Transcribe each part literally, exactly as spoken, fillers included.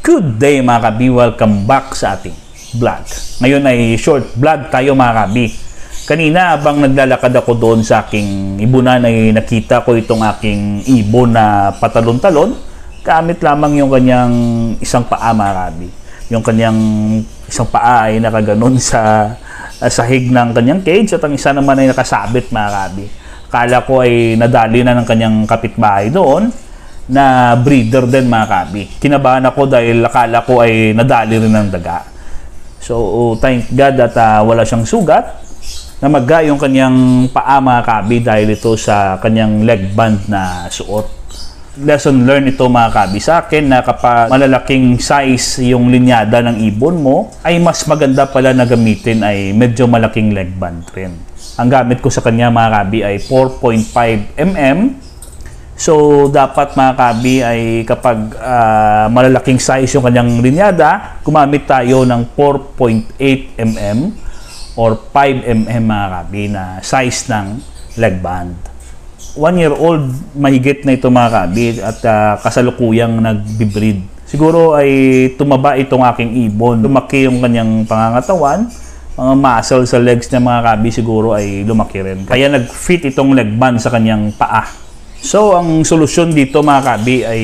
Good day mga kabi, welcome back sa ating vlog. Ngayon ay short vlog tayo mga kabi. Kanina habang naglalakad ako doon sa aking ibunan ay nakita ko itong aking ibon na patalon-talon. Gamit lamang yung kanyang isang paa mga kabi. Yung kanyang isang paa ay nakaganon sa uh, sahig ng kanyang cage at ang isa naman ay nakasabit mga kabi. Akala ko ay nadali na ng kanyang kapitbahay doon na breeder din mga kabi. Kinabahan ako dahil akala ko ay nadali rin ng daga. So, thank God at uh, wala siyang sugat. Namaga yung kanyang paa mga kabi dahil ito sa kanyang leg band na suot. Lesson learned ito mga kabi sa akin na kapag malalaking size yung linyada ng ibon mo, ay mas maganda pala na gamitin ay medyo malaking leg band rin. Ang gamit ko sa kanya mga kabi ay four point five millimeters. So, dapat mga kabi ay kapag uh, malalaking size yung kanyang linyada, gumamit tayo ng four point eight millimeters or five millimeters mga kabi na size ng leg band. One year old, mahigit na ito mga kabi at uh, kasalukuyang nag-breed. Siguro ay tumaba itong aking ibon. Lumaki yung kanyang pangangatawan. Mga muscle sa legs niya mga kabi siguro ay lumaki rin. Kaya nag-fit itong leg band sa kanyang paa. So, ang solusyon dito mga kabi ay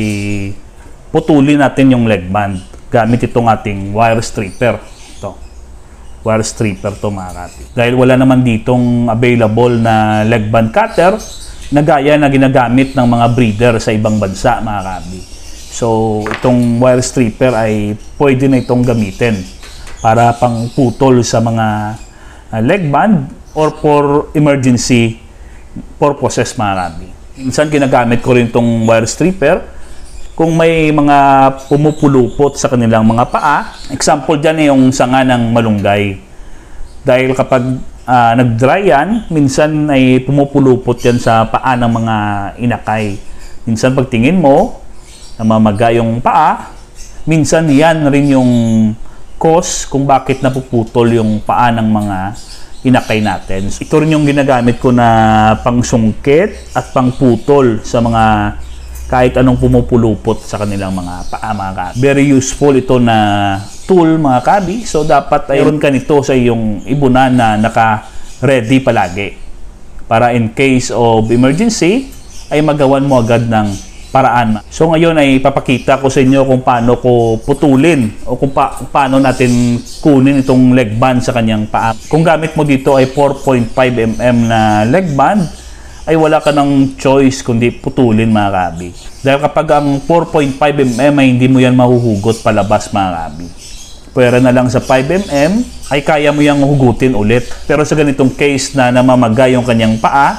putulin natin yung leg band gamit itong ating wire stripper. Ito. Wire stripper to mga kabi. Dahil wala naman ditong available na leg band cutter na gaya na ginagamit ng mga breeder sa ibang bansa mga kabi. So, itong wire stripper ay pwede na itong gamitin para pang putol sa mga uh, leg band or for emergency purposes mga kabi. Minsan ginagamit ko rin itong wire stripper kung may mga pumupulupot sa kanilang mga paa. Example dyan ay yung sanga ng malunggay. Dahil kapag uh, nag-dry yan, minsan ay pumupulupot yan sa paa ng mga inakay. Minsan pagtingin mo, namamaga yung paa. Minsan yan rin yung cause kung bakit napuputol yung paa ng mga inakay natin. Ito rin yung ginagamit ko na pangsungkit at pangputol sa mga kahit anong pumupulupot sa kanilang mga paa mga kabi. Very useful ito na tool mga kabi. So dapat ay meron ka nito sa iyong ibunan na naka-ready palagi. Para in case of emergency ay magawan mo agad ng paraan. So ngayon ay papakita ko sa inyo kung paano ko putulin o kung, pa kung paano natin kunin itong leg band sa kanyang paa. Kung gamit mo dito ay four point five millimeters na leg band, ay wala ka ng choice kundi putulin mga kabi. Dahil kapag ang four point five millimeters ay hindi mo yan mahuhugot palabas mga kabi. Pwera na lang sa five millimeters ay kaya mo yang hugutin ulit. Pero sa ganitong case na namamaga yung kanyang paa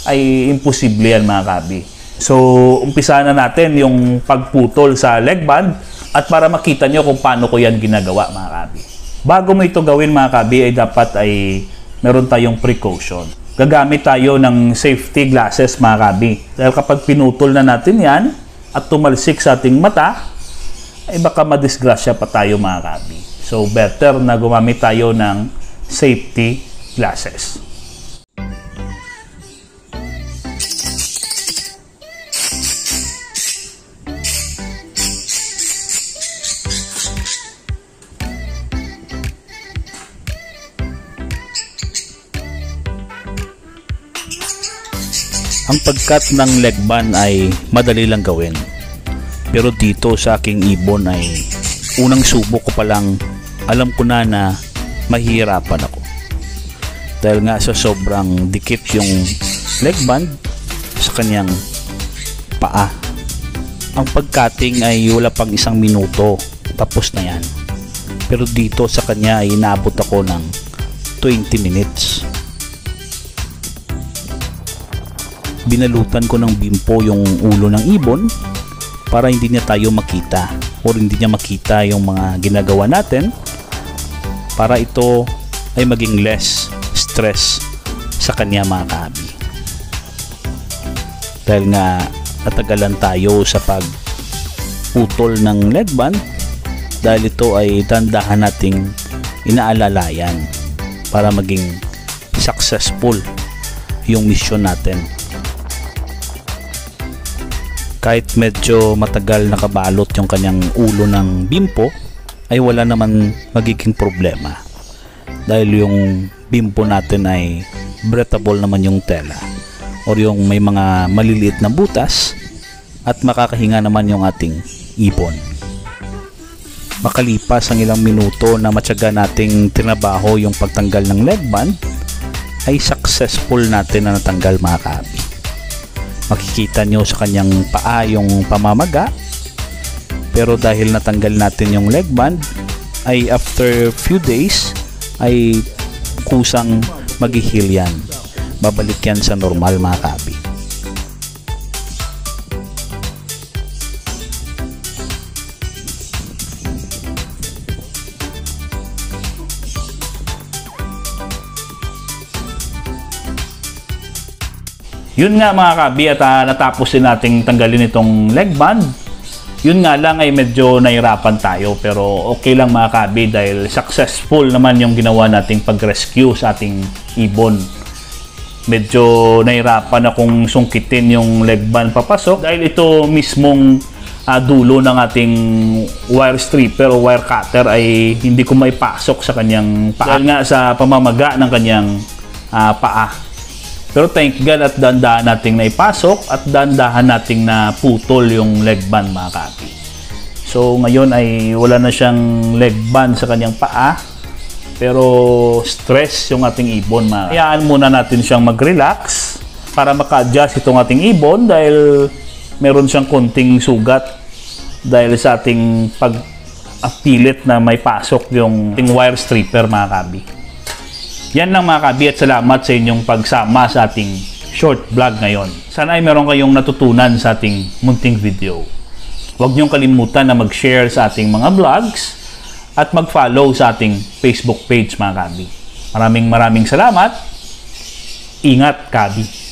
ay imposible yan mga kabi. So, umpisa na natin yung pagputol sa leg band at para makita nyo kung paano ko yan ginagawa mga kabi. Bago mo ito gawin mga kabi ay dapat ay meron tayong precaution. Gagamit tayo ng safety glasses mga kabi. Dahil kapag pinutol na natin yan at tumalsik sa ating mata, ay baka madisgrasya pa tayo mga kabi. So, better na gumamit tayo ng safety glasses. Ang pagkat ng leg band ay madali lang gawin. Pero dito sa aking ibon ay unang subok ko pa lang alam ko na na mahihirapan ako. Dahil nga sa sobrang dikit yung leg band sa kanyang paa. Ang pagcutting ay wala pang isang minuto. Tapos na yan. Pero dito sa kanya ay inabot ako ng twenty minutes. Binalutan ko ng bimpo yung ulo ng ibon para hindi niya tayo makita o hindi niya makita yung mga ginagawa natin para ito ay maging less stress sa kanya mga kabi. Dahil nga natagalan tayo sa pagputol ng leg band dahil ito ay tandahan nating inaalalayan para maging successful yung mission natin. Kahit medyo matagal nakabalot yung kanyang ulo ng bimpo, ay wala naman magiging problema. Dahil yung bimpo natin ay breathable naman yung tela, or yung may mga maliliit na butas, at makakahinga naman yung ating ibon. Makalipas ang ilang minuto na matyaga nating tinabaho yung pagtanggal ng leg band, ay successful natin na natanggal mga ka-abi. Makikita nyo sa kanyang paa yung pamamaga, pero dahil natanggal natin yung leg band, ay after few days ay kusang mag-heal yan. Babalik yan sa normal mga ka-abi. Yun nga mga ka-abi, at uh, natapos din nating tanggalin itong leg band. Yun nga lang ay medyo nahirapan tayo, pero okay lang mga ka-abi dahil successful naman yung ginawa nating pag-rescue sa ating ibon. Medyo nahirapan akong sungkitin yung leg band papasok dahil ito mismong uh, dulo ng ating wire stripper o wire cutter ay hindi ko maipasok sa kanyang paa. Dahil nga sa pamamaga ng kanyang uh, paa. Pero thank God at dahan-dahan nating naipasok at dahan-dahan nating naputol yung leg band mga ka-abi. So ngayon ay wala na siyang leg band sa kanyang paa, pero stress yung ating ibon mga ka-abi. Hayaan muna natin siyang mag-relax para maka-adjust itong ating ibon dahil meron siyang konting sugat dahil sa ating pag-apilit na may pasok yung wire stripper mga ka-abi. Yan lang mga ka-abi at salamat sa inyong pagsama sa ating short vlog ngayon. Sana ay meron kayong natutunan sa ating munting video. Huwag niyong kalimutan na mag-share sa ating mga vlogs at mag-follow sa ating Facebook page mga ka-abi. Maraming maraming salamat. Ingat ka-abi.